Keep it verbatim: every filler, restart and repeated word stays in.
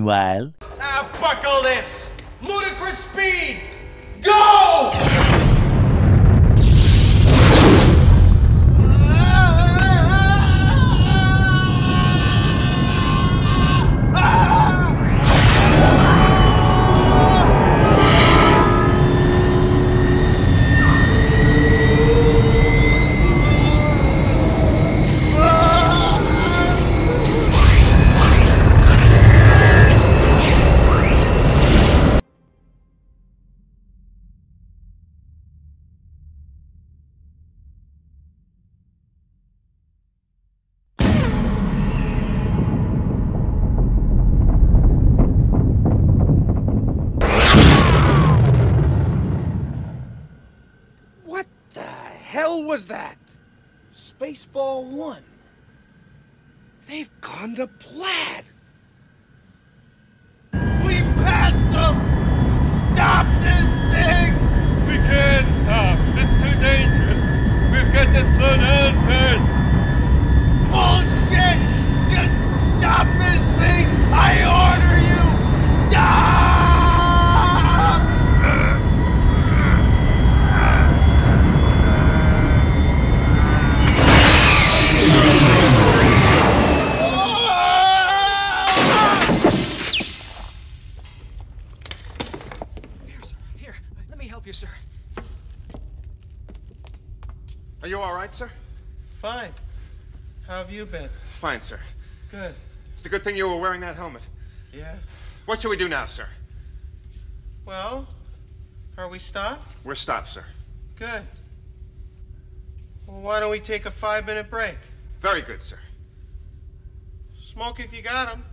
Meanwhile... Now buckle this! Ludicrous speed! Go! Hell was that? Spaceball one. They've gone to plaid. We passed them! Stop this thing! We can't stop. It's too dangerous. We've got to slow down first. Bullshit! Just stop this thing! I order you! Stop! You, sir. Are you all right, sir? Fine. How have you been? Fine, sir. Good. It's a good thing you were wearing that helmet. Yeah. What should we do now, sir? Well, are we stopped? We're stopped, sir. Good. Well, why don't we take a five-minute break? Very good, sir. Smoke if you got 'em.